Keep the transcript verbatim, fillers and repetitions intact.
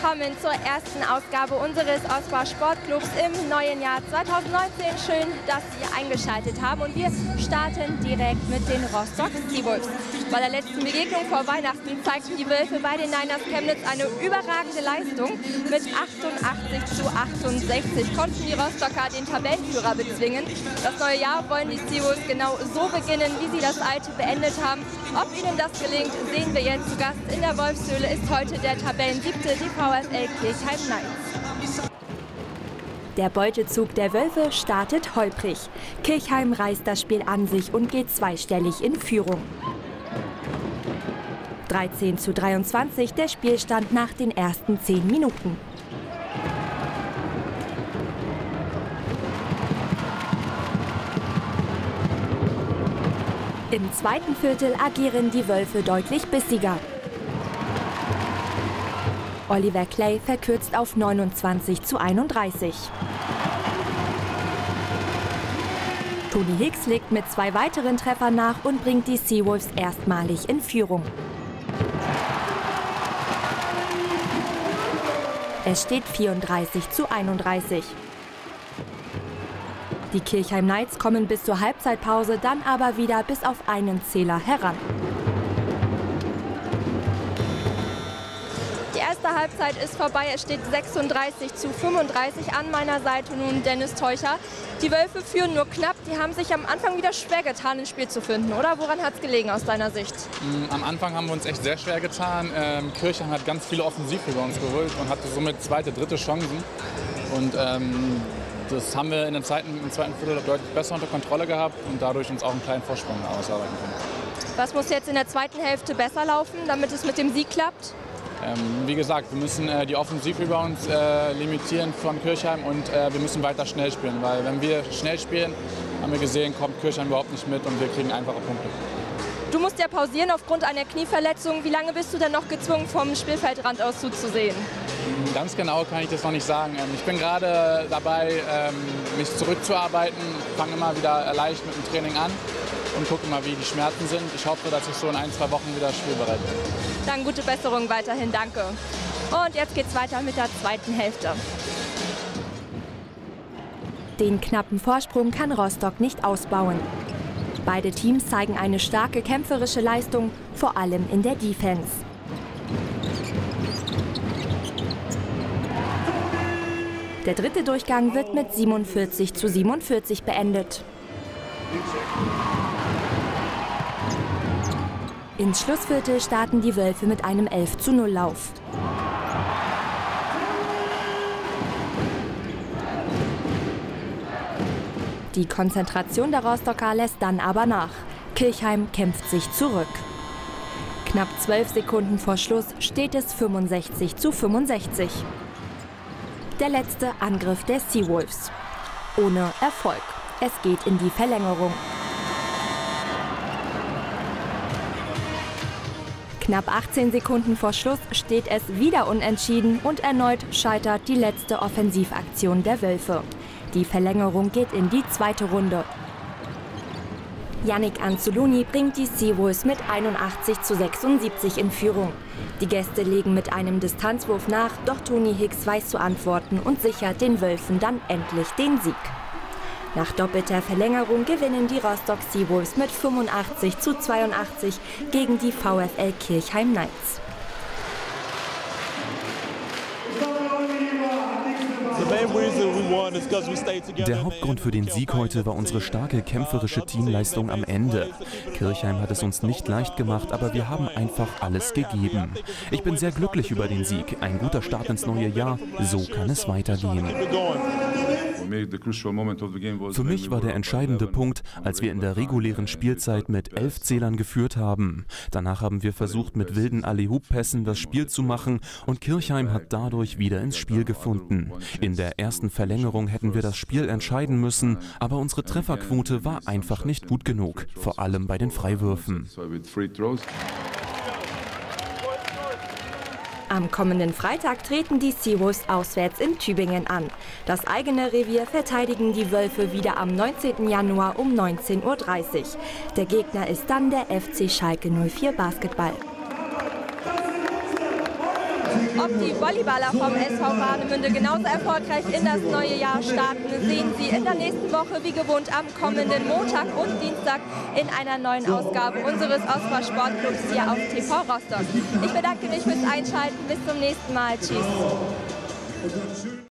willkommen zur ersten Ausgabe unseres Osbar Sportclubs im neuen Jahr zweitausendneunzehn. Schön, dass Sie eingeschaltet haben und wir starten direkt mit den Rostock Seawolves. Bei der letzten Begegnung vor Weihnachten zeigten die Wölfe bei den Niners Chemnitz eine überragende Leistung. Mit achtundachtzig zu achtundsechzig konnten die Rostocker den Tabellenführer bezwingen. Das neue Jahr wollen die Seawolves genau so beginnen, wie sie das alte beendet haben. Ob ihnen das gelingt, sehen wir jetzt. Zu Gast in der Wolfshöhle ist heute der Tabellensiebte, die VfL Kirchheim Knights. Der Beutezug der Wölfe startet holprig. Kirchheim reißt das Spiel an sich und geht zweistellig in Führung. dreizehn zu dreiundzwanzig der Spielstand nach den ersten zehn Minuten. Im zweiten Viertel agieren die Wölfe deutlich bissiger. Oliver Clay verkürzt auf neunundzwanzig zu einunddreißig. Tony Hicks legt mit zwei weiteren Treffern nach und bringt die Seawolves erstmalig in Führung. Es steht vierunddreißig zu einunddreißig. Die Kirchheim Knights kommen bis zur Halbzeitpause dann aber wieder bis auf einen Zähler heran. Die erste Halbzeit ist vorbei. Es steht sechsunddreißig zu fünfunddreißig. An meiner Seite nun Dennis Teucher. Die Wölfe führen nur knapp. Die haben sich am Anfang wieder schwer getan, ins Spiel zu finden, oder? Woran hat es gelegen aus deiner Sicht? Am Anfang haben wir uns echt sehr schwer getan. Ähm, Kirchheim hat ganz viele Offensiv über uns geholt und hatte somit zweite, dritte Chancen. Und ähm, das haben wir in der zweiten, im zweiten Viertel deutlich besser unter Kontrolle gehabt und dadurch uns auch einen kleinen Vorsprung ausarbeiten können. Was muss jetzt in der zweiten Hälfte besser laufen, damit es mit dem Sieg klappt? Ähm, wie gesagt, wir müssen äh, die Offensiv über uns äh, limitieren von Kirchheim und äh, wir müssen weiter schnell spielen, weil wenn wir schnell spielen, haben wir gesehen, kommt Kirchheim überhaupt nicht mit und wir kriegen einfache Punkte. Du musst ja pausieren aufgrund einer Knieverletzung. Wie lange bist du denn noch gezwungen, vom Spielfeldrand aus zuzusehen? Ganz genau kann ich das noch nicht sagen. Ich bin gerade dabei, mich zurückzuarbeiten, fange immer wieder leicht mit dem Training an und gucke mal, wie die Schmerzen sind. Ich hoffe, dass ich so in ein, zwei Wochen wieder spielbereit bin. Dann gute Besserung weiterhin, danke. Und jetzt geht's weiter mit der zweiten Hälfte. Den knappen Vorsprung kann Rostock nicht ausbauen. Beide Teams zeigen eine starke kämpferische Leistung, vor allem in der Defense. Der dritte Durchgang wird mit siebenundvierzig zu siebenundvierzig beendet. Ins Schlussviertel starten die Wölfe mit einem elf zu null Lauf. Die Konzentration der Rostocker lässt dann aber nach. Kirchheim kämpft sich zurück. Knapp zwölf Sekunden vor Schluss steht es fünfundsechzig zu fünfundsechzig. Der letzte Angriff der Seawolves. Ohne Erfolg. Es geht in die Verlängerung. Knapp achtzehn Sekunden vor Schluss steht es wieder unentschieden und erneut scheitert die letzte Offensivaktion der Wölfe. Die Verlängerung geht in die zweite Runde. Yannick Anzuluni bringt die Seawolves mit einundachtzig zu sechsundsiebzig in Führung. Die Gäste legen mit einem Distanzwurf nach, doch Tony Hicks weiß zu antworten und sichert den Wölfen dann endlich den Sieg. Nach doppelter Verlängerung gewinnen die Rostock Seawolves mit fünfundachtzig zu zweiundachtzig gegen die VfL Kirchheim Knights. Der Hauptgrund für den Sieg heute war unsere starke kämpferische Teamleistung am Ende. Kirchheim hat es uns nicht leicht gemacht, aber wir haben einfach alles gegeben. Ich bin sehr glücklich über den Sieg. Ein guter Start ins neue Jahr. So kann es weitergehen. Für mich war der entscheidende Punkt, als wir in der regulären Spielzeit mit elf Zählern geführt haben. Danach haben wir versucht, mit wilden Alley-Hoop-Pässen das Spiel zu machen und Kirchheim hat dadurch wieder ins Spiel gefunden. In der ersten Verlängerung hätten wir das Spiel entscheiden müssen, aber unsere Trefferquote war einfach nicht gut genug, vor allem bei den Freiwürfen. Am kommenden Freitag treten die Seawolves auswärts in Tübingen an. Das eigene Revier verteidigen die Wölfe wieder am neunzehnten Januar um neunzehn Uhr dreißig. Der Gegner ist dann der F C Schalke null vier Basketball. Ob die Volleyballer vom S V Warnemünde genauso erfolgreich in das neue Jahr starten, sehen Sie in der nächsten Woche wie gewohnt am kommenden Montag und Dienstag in einer neuen Ausgabe unseres OSPAR Sportclubs hier auf T V Rostock. Ich bedanke mich fürs Einschalten. Bis zum nächsten Mal. Tschüss.